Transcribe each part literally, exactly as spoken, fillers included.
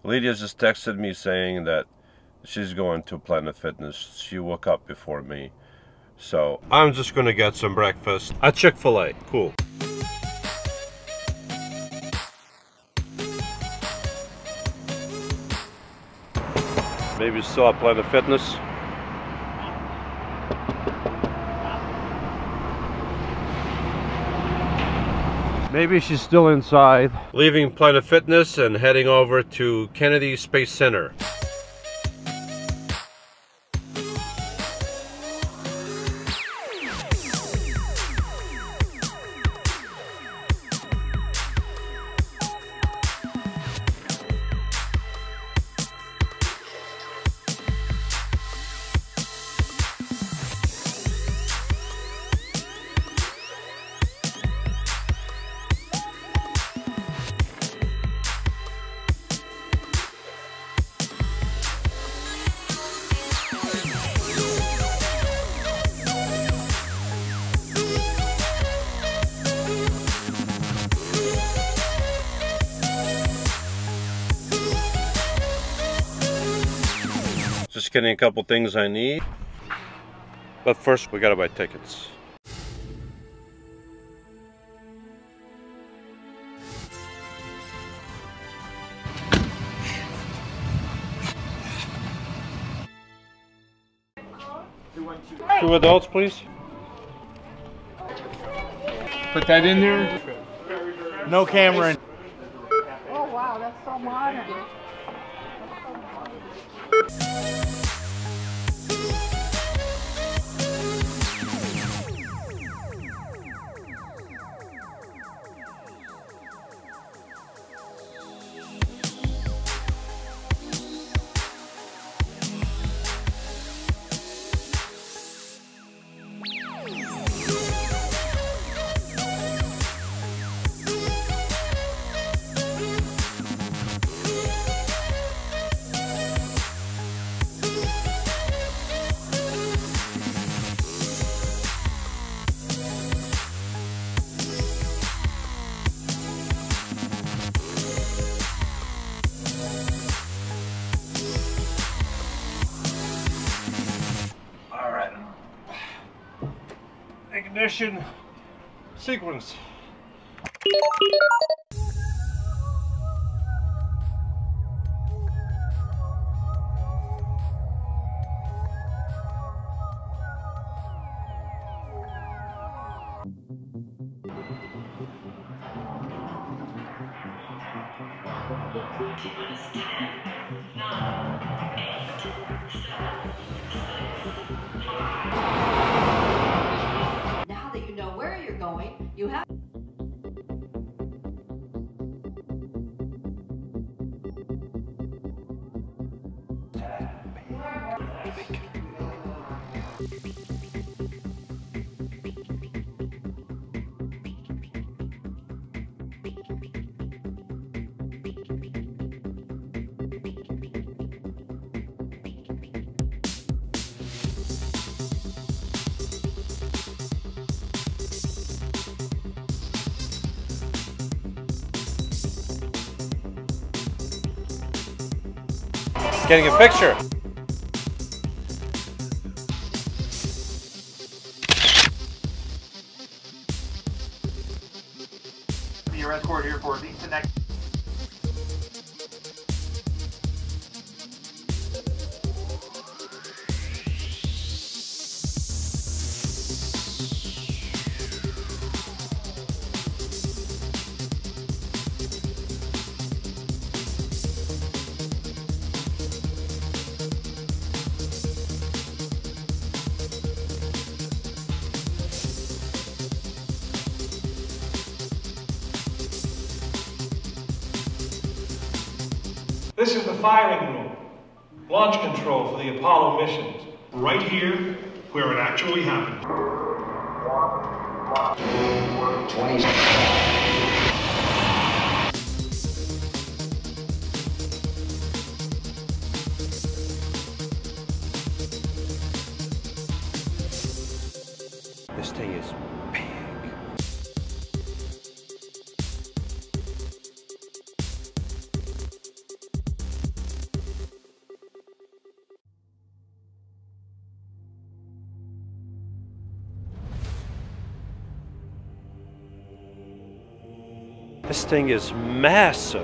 Lydia just texted me saying that she's going to Planet Fitness. She woke up before me. So I'm just gonna get some breakfast at Chick-fil-A. Cool. Maybe still at Planet Fitness. Maybe she's still inside. Leaving Planet Fitness and heading over to Kennedy Space Center. Just getting a couple things I need. But first we gotta buy tickets. Two adults, please. Put that in there. No camera. Oh wow, that's so modern. Ignition sequence. Now that you know where you're going, you have Getting a picture. Your escort here for at least the next. This is the firing room, launch control for the Apollo missions, right here where it actually happened. twenty. This thing is big. This thing is massive.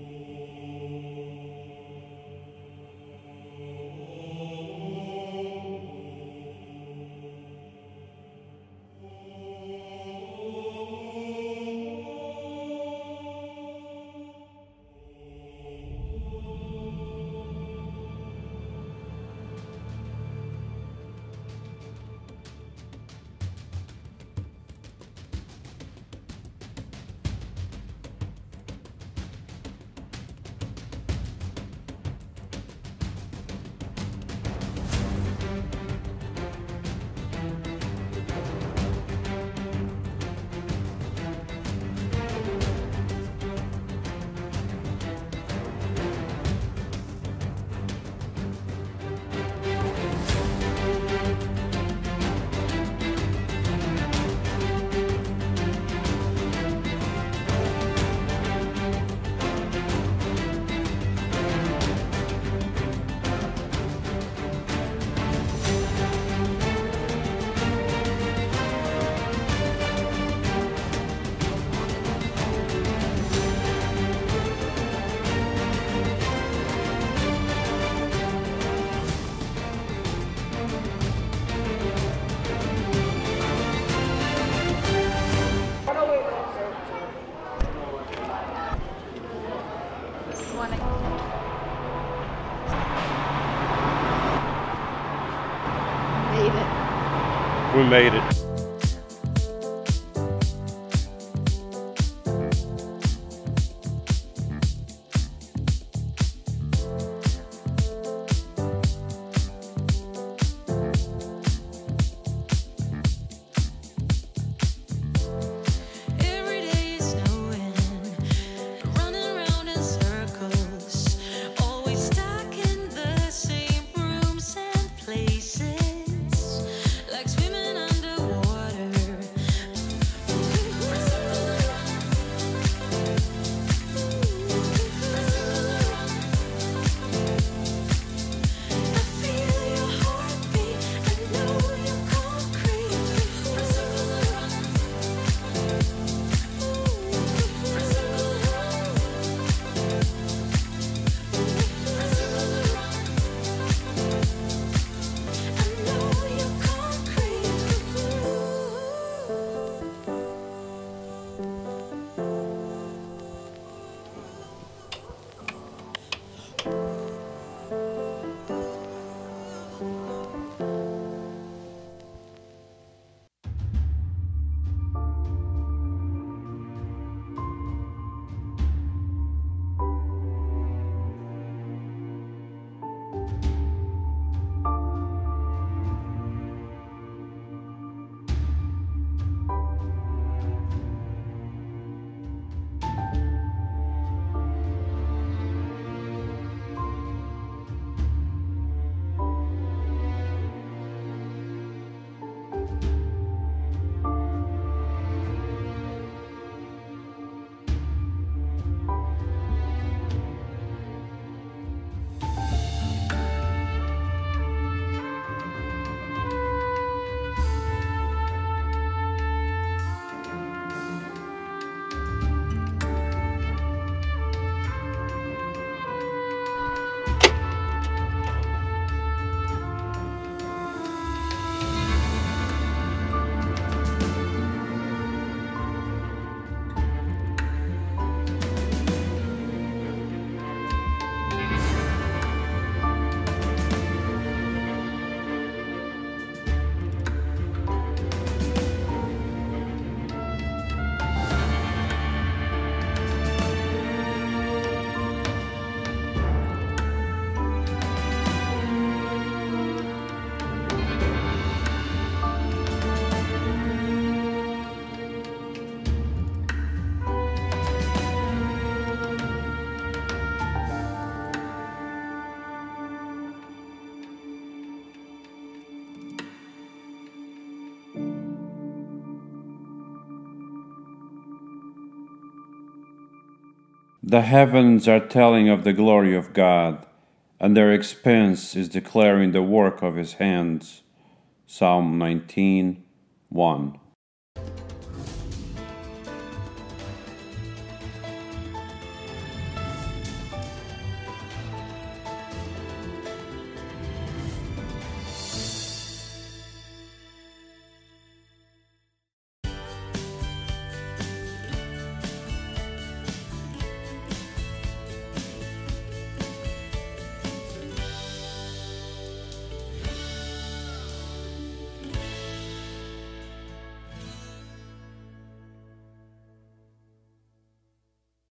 Made it. We made it. The heavens are telling of the glory of God, and their expanse is declaring the work of his hands. Psalm nineteen, one.